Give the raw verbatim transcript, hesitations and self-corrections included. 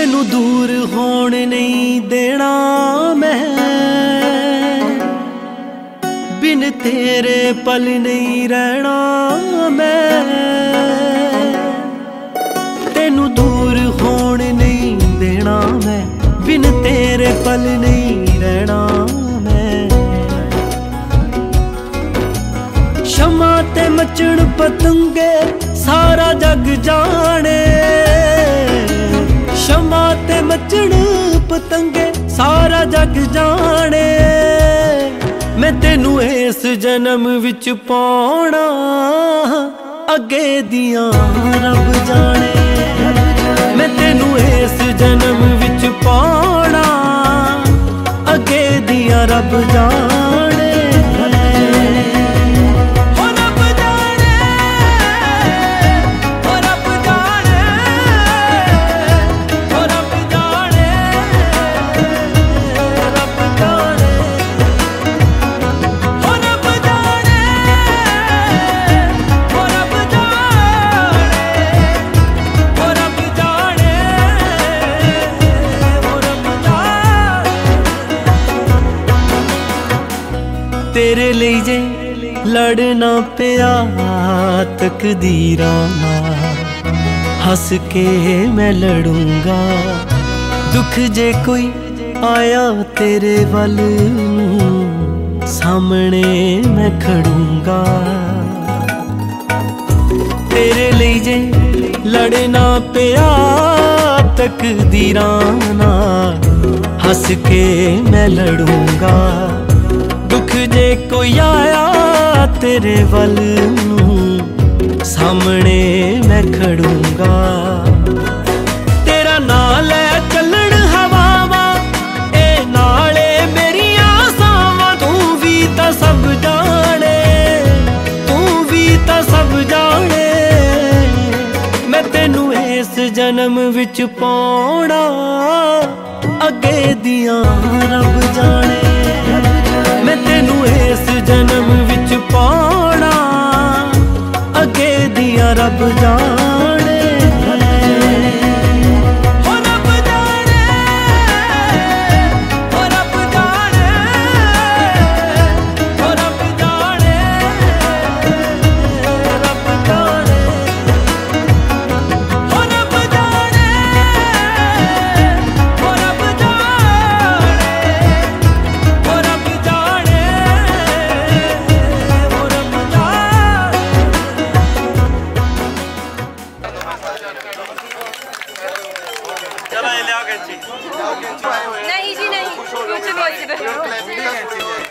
तेनू दूर होण नहीं देना मैं, बिन तेरे पल नहीं रहना मैं। तेनू दूर होण नहीं देना मैं, बिन तेरे पल नहीं रहना मैं। शमा ते मचण पतंगे सारा जग जाने, शमा ते मचण पतंगे सारा जग जाने। मैं तेनू इस जन्म विच पाउणा, अगे दियां रब जाने। मैं तेनू इस जन्म विच पाउणा, अगे दियां रब जाने। तेरे लिए जे लड़ना पिया तकदीरां नाल, हस के मैं लड़ूंगा। दुख जे कोई आया तेरे वल सामने मैं खड़ूंगा। तेरे लिए जे लड़ना पिया तकदीरां नाल, हस के मैं लड़ूंगा। दुख जे कोई आया तेरे वल सामने मैं खड़ूंगा। तेरा नाल लै चलण हवावां, ए नाले मेरियां सावां। तू भी तां सब जाने, तू भी तां सब जाने। मैं तेनू इस जन्म विच पाउणा, अगे दियां रब जाने। मैं तेनू इस जन्म विच पाउणा, अगे दियां रब जाने। नहीं जी नहीं, कुछ नहीं।